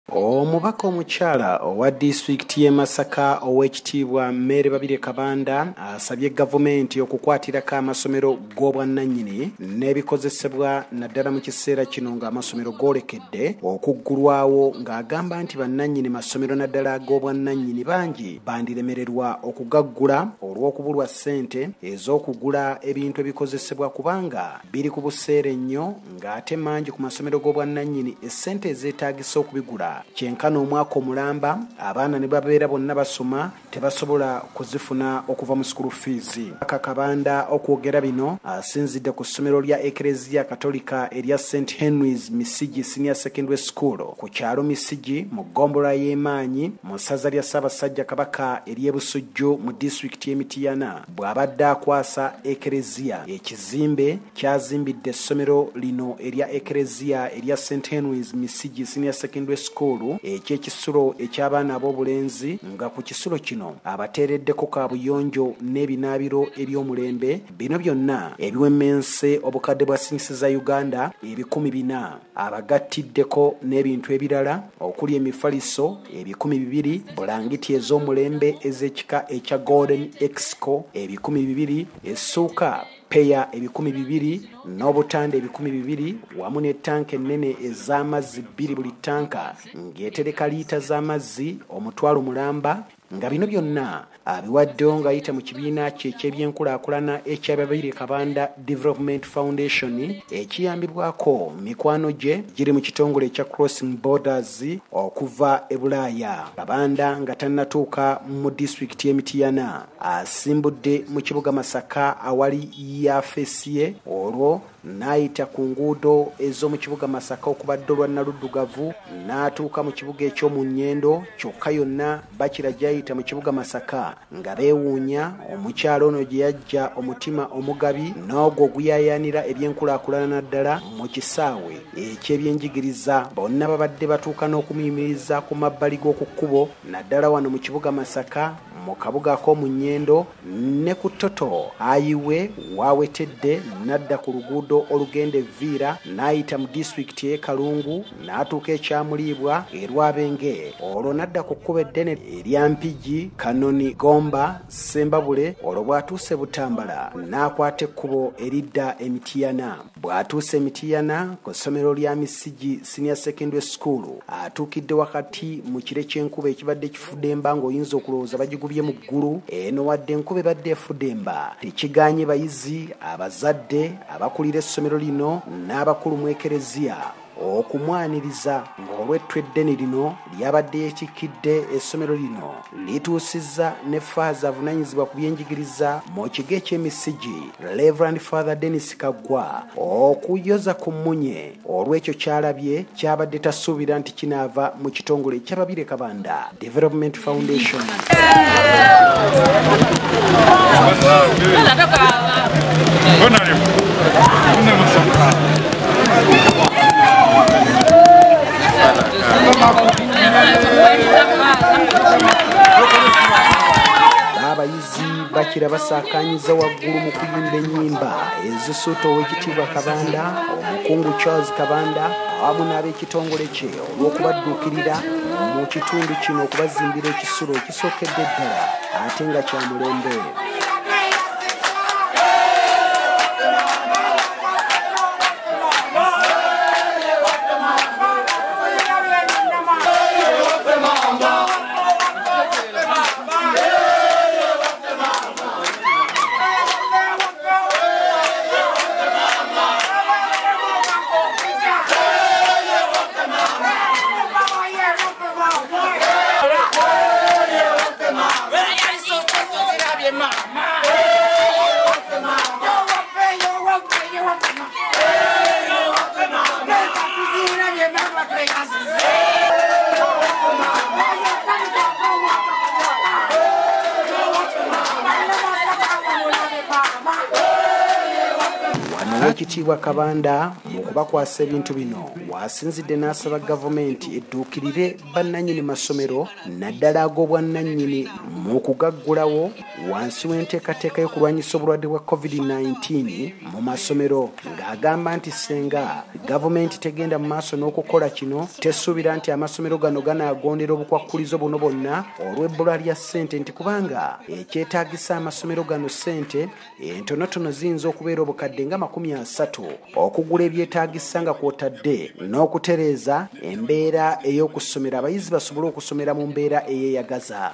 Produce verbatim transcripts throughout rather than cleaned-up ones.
Omubaka omukyala owa disitulikiti y'e Masaka ow'ekitiibwa Mmere Babirye Kabanda asabye gavumenti okukwatirako amasomero g'obwannannyini n'ebikozesebwa naddala mu kiseera kino ng'amasomero goolekedde okuggulwawo, ng'agamba nti bannannyini masomero naddala ag'obwannannyini bangi bandiremererwa okugaggula olw'okubulwa ssente ez'okugula ebintu ebikozesebwa kubanga biri ku buseere nnyo, ng'ate mangi ku masomero g'obwannannyini essente ezeetaagisa okubigula kyenkana omwaka omulamba abaana ne babeera bonna basoma tebasobola kuzifuna okuva mu school fees. Kabanda okwogera bino asinzidde ku ssomero lya Ekereziya Katolika erya Saint Henry's Misigi Senior Secondary School ku kyalo Misigi mu ggombolola y'Emaanyi mu ssaza lya Ssaabasajja Kabaka ery'e Busujju mu disitulikiti y'e Mityana bw'abadde akwasa Ekereziya. Ekizimbe kyazimbidde essomero lino erya Ekereziya erya Saint Henry's Misigi Senior Secondary School eky'ekisulo eky'abaana ab'obulenzi, nga ku kisulo kino abateereddeko kaabuyonjo n'ebinaabiro eby'omulembe. Bino byonna ebiwemmense obukadde bwa sinyisi za Uganda ebikumi bina, abagattiddeko n'ebintu ebirala okuli emifaliso ebikumi bibiri, bulangiti ez'omulembe ez'ekika ekya Golden Exco ebikumi bibiri, essuuka peya ebikumi bibiri n'obutanda ebikumi bibiri wamu ne tanka ennene ez'amazzi bbiri buli tanka ng'etereka liita z'amazzi omutwalo mulamba, nga bino byonna abiwaddewo ng'ayita mu kibiina kye eky'ebyenkulaakulana ekya Babirye Kabanda Development Foundation ekiyambibwako mikwano gye giri mu kitongole ekya Crossing Borders okuva e Bulaaya. Kabanda nga tannatuuka mu disitulikiti y'e Mityana asimbudde mu kibuga Masaka awali yafeesi ye, olwo n'ayita ku nguudo ez'omu kibuga Masaka okubadde olwa Naluddugavu n'atuuka mu kibuga eky'omu Nnyendo, kyokka yonna bakira gy'ayita mu kibuga Masaka nga beewuunya omukyalo ono gye yajja omutima omugabi n'ogwo oguyaayaanira ebyenkulaakulana naddala mu kisaawe eky'ebyenjigiriza. Bonna babadde batuuka n'okumuyimiriza ku mabbali g'oku kkubo naddala wano mu kibuga Masaka, mu kabuga ak'omu Nnyendo ne ku Toto ayiwe waawetedde n'adda ku luguudo olugenda evviira n'ayita mu disitulikiti y'e Kalungu n'atuuka ekyamuliibwa e Rwabenge, olwo n'adda ku kkubo eddene erya Mpigi Kanoni Gomba Sembabule, olwo bw'atuuse Butambala n'akwata ekkubo eridda e Mityana. Bw'atuuse Mityana ku ssomero lya Misigi Senior Secondary School atuukidde wakati mu kire ky'enkuba ekibadde kifudde emba ng'oyinza okulowooza bagigubye mu ggulu. Eno wadde enkuba ebadde efudde emba tekiganye bayizi, abazadde, abakulira essomero lino n'abakulu mu Ekereziya okumwaniriza ng'olw'ettwe eddene lino lyabadde yeetikkidde essomero lino lituusizza ne faaza avunaanyizibwa ku byenjigiriza mu kigo eky'Emisigi Reverend Father Dennis Kaggwa okuyoza ku mmunye olw'ekyo kyalabye kyabadde tasuubira nti kinaava mu kitongole ekya Babirye Kabanda Development Foundation. Abayizi bakira basaakanyiza waggulu mu kuyimba ennyimba ezisuuta ow'ekitiibwa Kabanda, omukungu Charles Kabanda awamu n'ab'ekitongole kye olw'okubadduukirira mu kitundu kino okubazimbira ekisulo ekisookedde ddala ate nga kya mulembe. Ekitiibwa Kabanda mu kubakwasa ebintu bino wasinzidde n'asaba gavumenti edduukirire bannannyini masomero naddala ag'obwannannyini mu kugaggulawo wansi w'enteekateeka y'okulwanyisa obulwadde bwa covid nineteen mu masomero, ng'agamba nti senga gavumenti tegenda mu maaso n'okukola kino, tesuubira nti amasomero gano ganaagondera obukwakkulizo buno bwonna olw'ebbula lya ssente, nti kubanga ekyetaagisa amasomero gano ssente entonotono ziyinza okubeera obukadde nga makumi asatu okugula ebyetaagisa nga kw'otadde n'okutereeza embeera ey'okusomera abayizi basobole okusomera mu mbeera eyeeyagaza.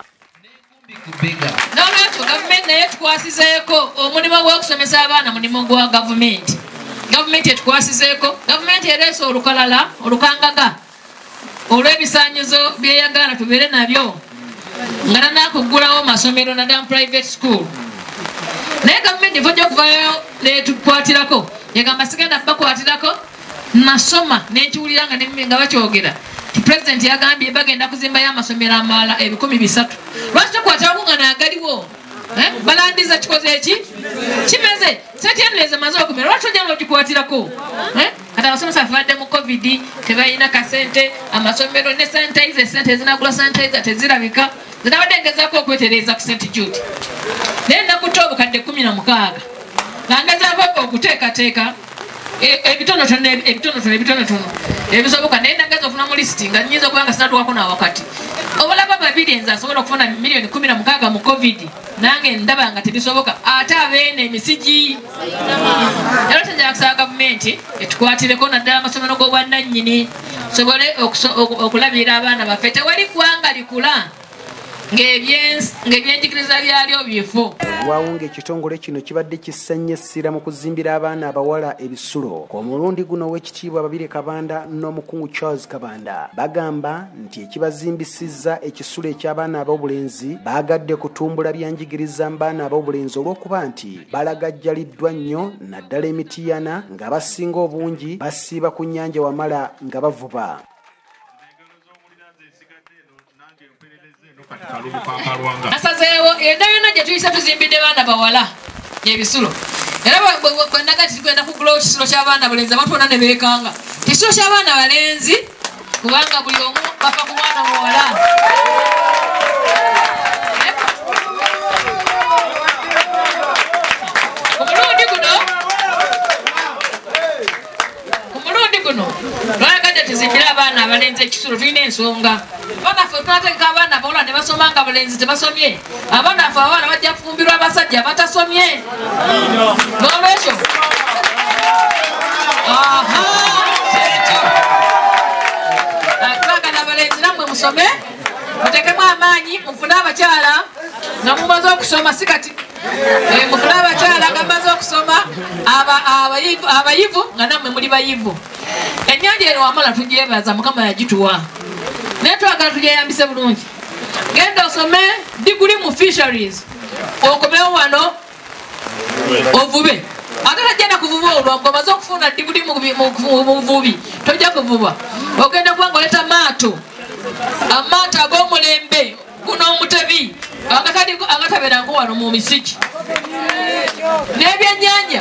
N'olwekyo gavumenti naye tukwasizeeko omulimu gw'okusomesa abaana mulimu gwa gavumenti. Gavumenti etukwasizeeko, gavumenti ereese olukalala olukangaga olw'ebisaanyizo byeyagala tubeere nabyo nga nanakuggulawo masomero naddala mu private school. Naye gavumenti efojja okuvayo netukwatirako yegamba sigenda bakwatirako nasoma nenkiwulira nga bakyogera ti president yagambye bagenda kuzimbayo amasomero amalala ebikumi bisatu. Lwaki tukwatirako nga naagaliwo balandiza kikoze eki kimeze setyenleze maze okumera lwaki ojja lwogikwatirako kati abasomesa bafadde mu covid tebalina kasente amasomero ne sanitize esente ezinagula sanitize tezirabika zinabadde ngezaako okwetereeza ku St Jude naye nakuta obukadde kumi na mukaaga nangezaako okuteekateeka ebitonotono ebitonotono ebitonotono ebisoboka naye nageza okufuna mu lisiti nga nyinza okuba nga sinatuwako nawakati obalaba babiri enza asobola okufuna miliyoni kumi na mukaaga mu covid nange ndaba nga tebisoboka ate abeene emisigi. Era tenjala kusaba gavumenti etukwatireko naddala amasomero g'obwannannyini tusobole okulabirira abaana baffe. Tewali ggwanga likula ng'ebyenjigiriza byalyo bifo. Olwawo ng'ekitongole kino kibadde kisanye essira mu kuzimbira abaana abawala ebisulo. Ku mulundi guno ow'ekitiibwa Babirye Kabanda n'omukungu Charles Kabanda bagamba nti ekibazimbisizza ekisulo eky'abaana ab'obulenzi baagadde kutumbula byanjigiriza mu baana ab'obulenzi olw'okuba nti balagajjaliddwa nnyo naddala emitiyana ng'abasinga obungi basiiba ku nnyanja Wamala nga bavuba. Nasazeewo edda yonna gye tuyise tuzimbidde baana bawala ebisulo era bwennaga tigenda kugulawo ekisulo ky'abaana bulenzi abantu bonna ne beekanga ekisulo ky'abaana balenzi kubanga buli omu bafa ku mwana muwala. Ku mulundi guno ku mulundi guno lwayagadde tuzimbire abaana abalenzi ekisulo tulina ensonga. Abaana ffe twategeka abaana abawala ne basoma nga abalenzi tebasomye. Abaana ffe abawala bajja kufumbirwa abasajja batasomye. N'olwekyo twagala abalenzi nammwe musome mutekemu amaanyi mufune abakyala nga mumaze okusoma si kati mufune abakyala nga mumaze okusoma abayivu nga nammwe muli bayivu. Ennyanja eno Wamala tugyebaza Mukama yagituwa naye twagala tugyeyambise bulungi. Genda osome diguli mu fisheries okomewo wano ovube ate tajjana kuvuba olwo ng'omaze okufuna diguli mu buvubi tojja kuvuba ogenda kuba nga oleta maato amaato ag'omulembe guno omutebi agatabeeranko wano mu misiki n'ebyennyanja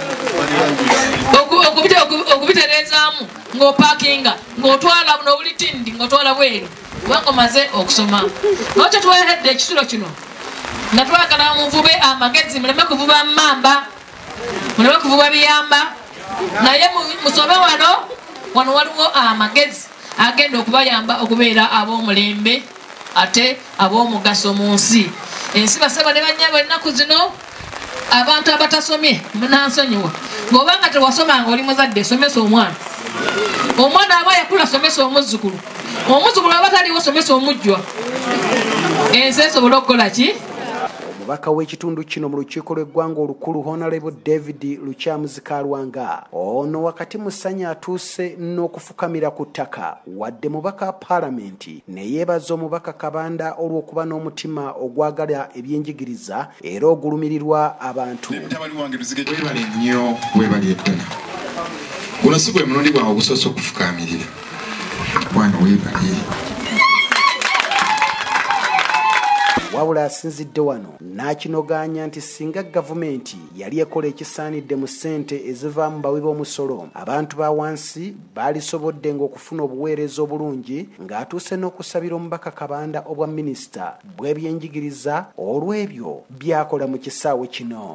okubitereezaamu ng'opaakinga ng'otwala n'obulitindi ng'otwala bweru kubanga omaze okusoma. Lwaki tuweeredde ekisulo kino nga twagala muvube amagezi muleme kuvuba mmamba muleme kuvuba biyamba naye musome wano wano waliwo amagezi agenda okubayamba okubeera ab'omulembe ate ab'omugaso mu nsi. Ensi basaba ne bannyabo ennaku zino abantu abatasomye munansonyiwa ng'obanga tewasomanga oli muzadde somesa omwana omwana aba yakula somesa omuzzukulu omuzzukulu aba taliwo somesa omujjwa ensi esobola okukola ki. Omubaka w'ekitundu kino mu lukiiko lw'eggwanga olukulu Honorable David Lukyamuzikaalwanga ono wakati musanya atuuse n'okufukamira ku ttaka wadde mubaka wa paalamenti ne yeebaza omubaka Kabanda olw'okuba n'omutima ogwagala ebyenjigiriza era ogulumirirwa abantu. Mutabani wange Luzige webale nnyo webali eddala guno si gwe mulundi gwange ogusoose okufukaamirira wano webale. wabula asinzidde wano n'akinoganya nti singa gavumenti yali ekola ekisaanidde mu ssente eziva mu bawi b'omusolo abantu ba wansi baalisobodde ng'okufuna obuweereza obulungi ng'atuuse n'okusabira omubaka Kabanda obwa minisita bw'ebyenjigiriza olw'ebyo byakola mu kisaawe kino.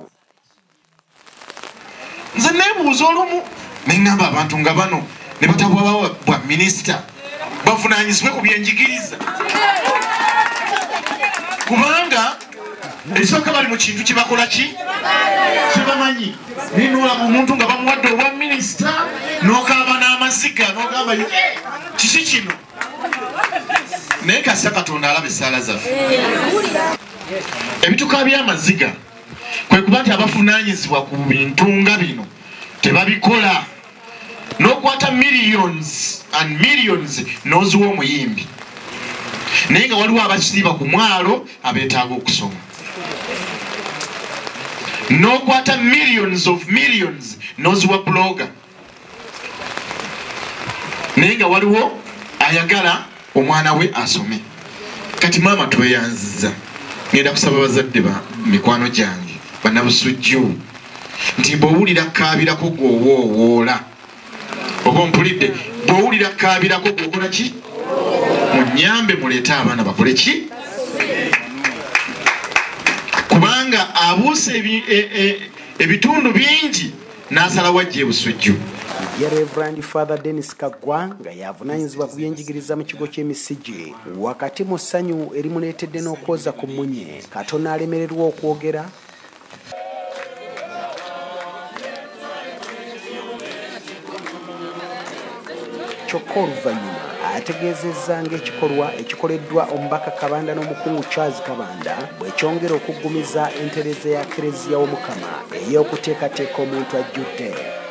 Nze neebuuza olumu ne ŋŋamba abantu nga bano ne batabwa bwa minisita bavunaanyizibwe ku byenjigiriza kubanga ebisooka bali mu kintu kibakola ki kibamanyi ninoola omuntu nga bamuwadde obwa minisita n'okaaba n'amaziga n'ogamba kiki kino naye kasa Katonda alaba essaala zaffe. Ebituka by'amaziga kwe kuba nti abavunaanyizibwa ku bintu nga bino tebabikola n'okwata millions and millions n'oziwa omuyimbi naye nga waliwo abasiiba ku mwalo abeetaaga okusoma n'okwata millions of millions n'oziwa bloga naye nga waliwo ayagala omwana we asome. Kati maama tweyanziza ngenda kusaba bazadde ba mikwano gyange bannabusujju nti bw'owulira kaabirako gw'owoowoola oba ompulidde bw'owulira kaabirako gw'okola ki munyambe muleete abaana bakole ki kubanga abuuse ebitundu bingi n'asala wajja ebusujju. Ye Reverend Father Dennis Kagwa nga yavunaanyizibwa ku byenjigiriza mu kigo ky'emisigi wakati mu ssanyu erimuleetedde n'okwoza ku munye katono alemererwa okwogera. Kyokka oluvannyuma ategeezezza ng'ekikolwa ekikoleddwa omubaka Kabanda n'omukungu Charles Kabanda bwekyongera okuggumiza entereza ya Kereziya w'Omukama ey'okuteekateeka omuntu ajjudde.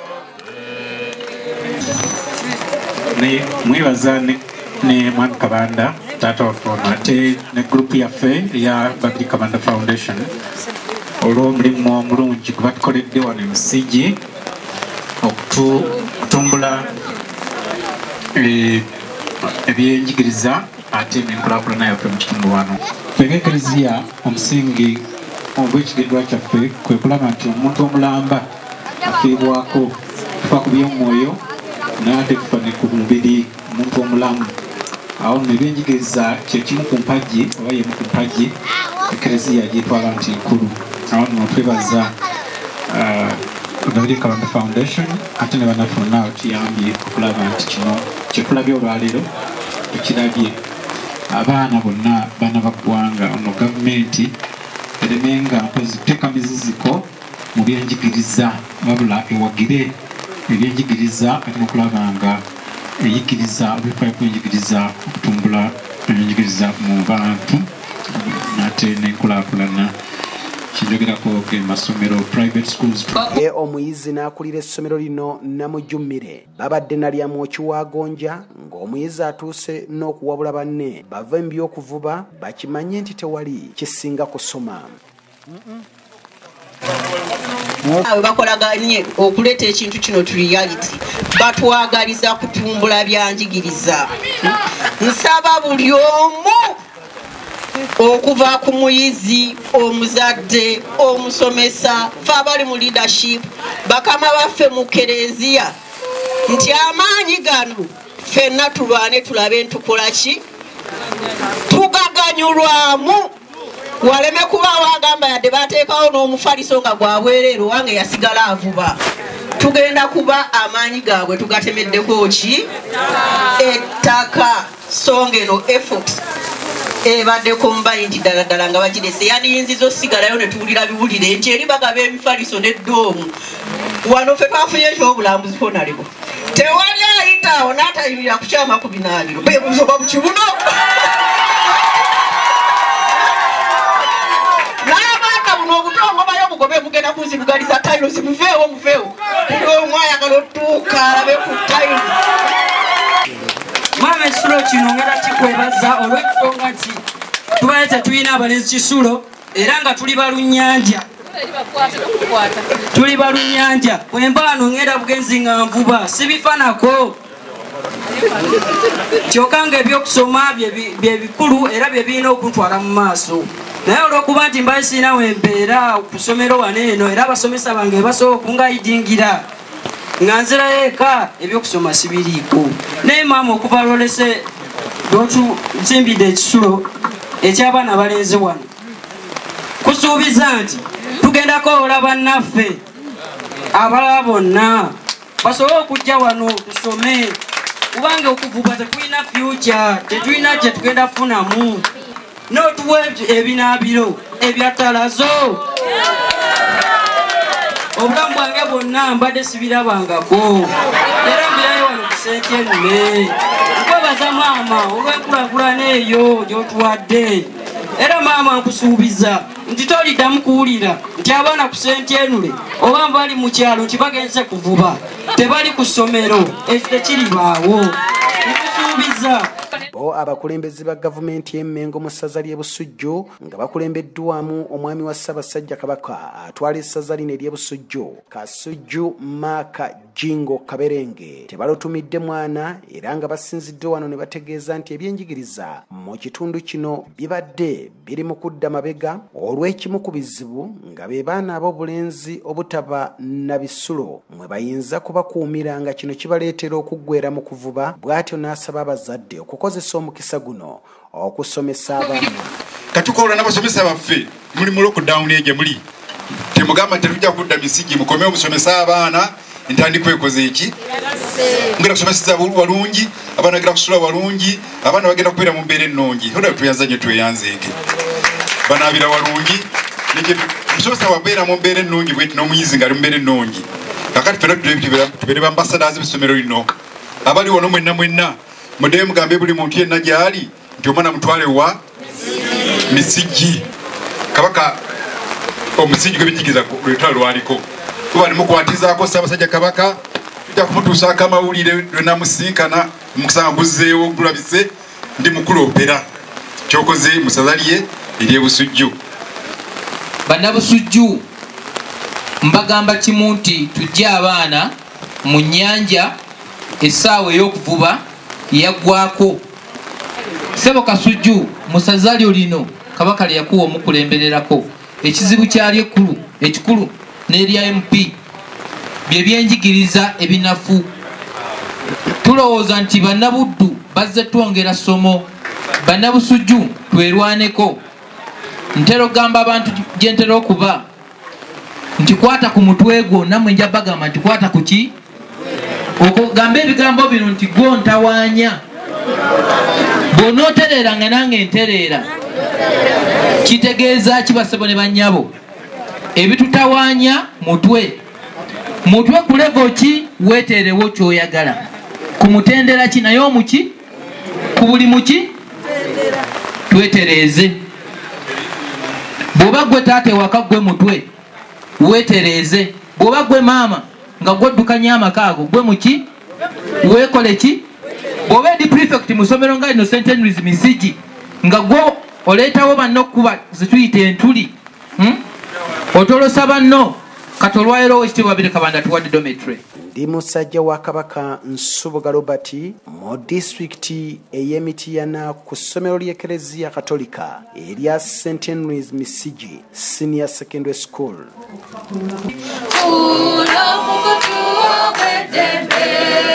Ne mwebaza ne, ne Mwami Kabanda taata waffe ono ate ne gurupu yaffe eya Babiri Kabanda Foundation olw'omulimu omulungi gwe batukoledde wano emisigi okutumbula ebyenjigiriza ate n'enkulaakulana yaffe mu kitundu wano. Ffe ng'Eklezia omusingi ogw'ekigendwa kyaffe kwe kulaba nti omuntu omulamba afiibwako tufa ku by'omwoyo n'ate tufa ne ku mubiri omuntu omulamu. Awo nno ebyenjigiriza kye kimu ku mpagi oba yemu ku mpagi Eklezia gyetwala nti nkulu. Awo nno twebaza Babiri Kabanda Foundation ate ne bannaffe bonna batuyambye okulaba nti kino kyetulabye olwaleero tukirabye. Abaana bonna baana ba ggwanga ono gavumenti eremenga mpozi kuteeka miziziko mu byenjigiriza wabula ewagire ebyenjigiriza ate n'okulaba nga eyigiriza ebifaayo kubyenjigiriza okutumbula ebyenjigiriza mu bantu nate n'enkulaakulana. Kinjogerako masomero private schools. Ye omuyizi n'akulira essomero lino Namujjumire babadde nalyamu okiwagonja ng'omuyizi atuuse n'okuwabula banne bava mu by'okuvuba bakimanye nti tewali kisinga kusoma. Awe bakolaganye okuleeta ekintu kino tu reality batwagaliza kutumbula byanjigiriza. Nsaba buli omu okuva ku muyizi omuzadde omusomesa fe abali mu leadership bakama baffe mu Kereziya nti amaanyi gano ffenna tulwane tulabe ntukola ki tugaganyulwamu waleme kuba wagamba yadde bateekawo n'omufaliso nga gwabwereero wange yasigala avuba. Tugenda kuba amaanyi gaabwe tugatemeddeko ki ettaka songa eno effort ebadde kombayi nti ddala ddala nga bagirese yandiyinziza osigalayo ne tuwulira biwulire nti eri bagaba emifaliso n'eddoomu wano ffe twafunye ekyobulambuzi fonalebo tewali ayitaawo n'atayimirira ku kyama ku binaabiro bebuzoba mu kibuno n'abaana buno obutongobayo bugobe mugenda kunzirugaliza tayilosi muveewo muveewo buli omu ayagala otuuka alabe ku tayilosi. Mama ekisulo kino ngera kikwebaza olw'ensonga nti tubaye tetulina abalenzi kisulo era nga tuli balunnyanja tuli balunnyanja bwembaano ngenda bugenzi nga nvuba sibifanako kyokka nga ebyokusoma bye bikulu era bye birina okuntwala mu maaso. naye olwokuba nti mbaye sirina wembeera ku ssomero wano eno era abasomesa bange basobola okungayidingira nga nzirayo eka ebyokusoma sibiriiko naye maama okuva lwolese lwotuzimbidde ekisulo eky'abaana abalenzi wano kusuubiza nti tugendako ola bannaffe abalala bonna basobole okujja wano tusome kubanga okuvuba tetulina future tetulina kye tugenda kufunamu n'otuwa ebinaabiro ebyattalazo obulamu bwange bwonna mbadde sibirabangako era mbirayo wano ku Sentenule nkwebaza maama olw'enkulaakulana eyo gy'otuwadde era maama nkusuubiza nti toliddamu kuwulira nti abaana ku Sentenule oba bali mu kyalo nti bagenze kuvuba tebali ku ssomero ekyo tekiribaawo nkusuubiza. Bo abakulembeze ba gavumenti y'Emmengo mu ssaza ly'e Busujju nga bakulembeddwamu omwami wa Ssaabasajja Kabaka atwala essaza lino ery'e Busujju Kasujju Maaka Jingo Kaberenge tebalotumidde mwana era nga basinzidde wano ne bategeeza nti ebyenjigiriza mu kitundu kino bibadde biri mu kudda mabega olw'ekimu ku bizibu nga be baana ab'obulenzi obutaba na bisulo mwe bayinza kubakuumira nga kino kibaleetera okuggweera mu kuvuba bw'atyo n'asaba abazadde okukozesa omukisa guno okusomesa abaana. Katukola n'abasomesa baffe muli mu lockdown eje muli temugamba tetujja kudda misigi mukome omusomesa abaana ntandikwe ekoze eki ngera kusomesa walungi abaana gira kusula walungi abaana bagenda kubeera mu mbeera ennungi oda tuyanzanye tweyanzeege banaabira walungi nije musomesa wabeera mu mbeera ennungi bweti n'omuyizi nga ali mu mbeera ennungi kakati fena tubeere bambasadazi b'essomero lino abali wano mwenna mwenna mudeyo mugambe buli muntu yenna gyali nti omwana mutwale wa misigi Kabaka omusigi gw'ebinjigiriza lwetwala lwaliko kuba nimukwatizaako Ssaabasajja Kabaka tujja kumutuusaako amawulire lwenamusinkana omukusanga guzzeewo gulabise ndi mukuloopera kyokoze mu ssaza lye ery'e Busujju. Bannabusujju mbagamba kimu nti tujje abaana mu nnyanja essaawa ey'okuvuba yaggwako. Ssebo Kasujju mu ssaza lyo lino Kabaka lye yakuwa omukulembererako ekizibu kyali ekkulu ekikulu n'erya M P bye byenjigiriza ebinafu. Tulowooza nti bannabuddu bazze twongera ssomo. Bannabusujju twerwaneko. Ntera okugamba abantu gye ntera okuba nti kwata ku mutwe gwo nammwe nja bagamba nti kwata ku ki okugamba ebigambo bino nti gwo ntawaanya bw'onootereera nga nange ntereera kitegeeza kibasebo ne bannyabo ebitutawaanya mutwe mutwe ku levo ki weeteerewo ky'oyagala ku mutendera ki naye omuki ku buli muki twetereeze. Bw'oba gwe taata ewaka gwe mutwe weetereeze. Bw'oba gwe maama nga gwoddukanya amaka ago gwe muki weekole ki. Bw'oba edi prefect mu ssomero nga lino Saint Henry's Misigi nga gwe oleetawo banno okuba zituyita entuli otolosa banno kati olwaleero Oweekitiibwa Babirye Kabanda tuwadde dormitory. Ndi musajja wa Kabaka Nsubuga Robert mu disitulikiti ey'Emityana ku ssomero ly'Ekereziya Katolika erya Saint Henry's Misigi Senior Secondary School.